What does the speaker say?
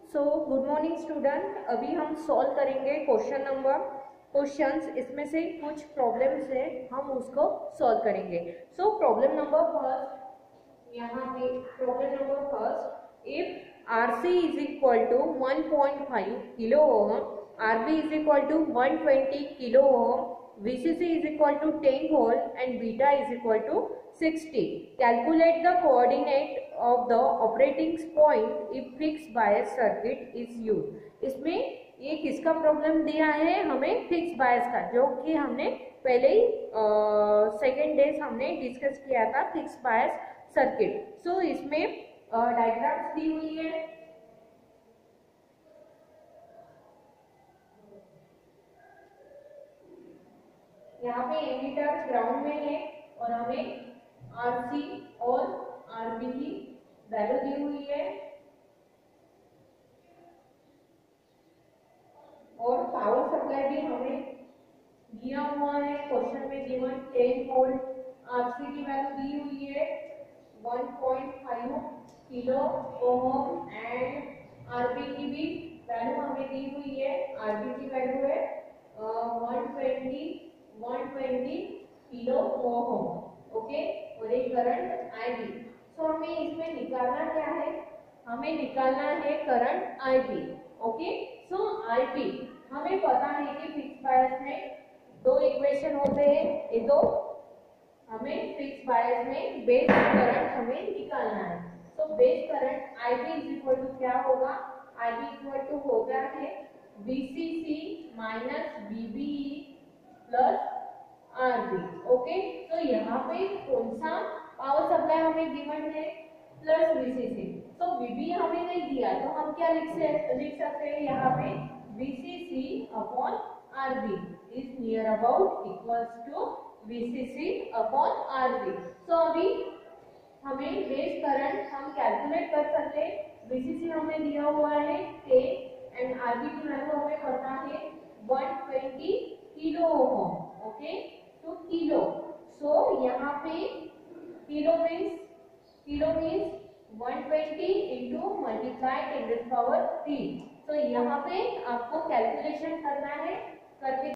So good morning student, अभी हम solve करेंगे क्वेश्चंस। इसमें से कुछ प्रॉब्लम्स है, हम उसको सॉल्व करेंगे। सो प्रॉब्लम नंबर फर्स्ट, यहाँ पे problem number first, if RC is equal to 1.5 kilo ohm, RB is equal to 120 kilo ohm, VCC is equal to 10 volt and beta is equal to 60. Calculate the coordinate of the operating point if fixed bias circuit is used. इसमें ये किसका problem दिया है हमें? Fix बायस का, जो कि हमने पहले ही सेकेंड डेज हमने डिस्कस किया था, फिक्स बायस सर्किट। सो इसमें डायग्राम्स दी हुई है। यहाँ पे एमीटर ग्राउंड में है और हमें आरसी और आरबी की वैल्यू दी हुई है और पावर सप्लाई भी हमें दिया हुआ है। क्वेश्चन में गिवन 10 वोल्ट, आरसी की वैल्यू दी हुई है 1.5 किलो ओम एंड आरबी की भी वैल्यू हमें दी हुई है। आरबी की वैल्यू है 120 किलो ओम, ओके। और एक करंट आईबी। सो हमें इसमें निकालना क्या है? हमें निकालना है current IB, okay. So IB हमें पता है कि फिक्स बायस में दो इक्वेशन होते हैं, ये दो हमें फिक्स बायस में बेस करंट हमें निकालना है। तो base current IB is equal to क्या होगा? आईबी इक्वल टू होगा है VCC minus VBE plus RB, okay. तो यहाँ पे कौन सा पावर सप्लाई हमें गिवन है? Plus VCC। तो VB हमें नहीं दिया, तो हम क्या लिख सकते हैं यहाँ पे? VCC upon RB is near about equals to VCC upon RB. तो अभी हमें बेस करंट हम कैलकुलेट कर सकते हैं। VCC हमें दिया हुआ है 10 एंड आरबी की वैल्यू हमें पता है 120 किलो ओम, ओके। तो किलो, सो यहाँ पे kilo means 120 into multiply 10 power 3। तो यहाँ पे आपको कैलकुलेशन करना है, करके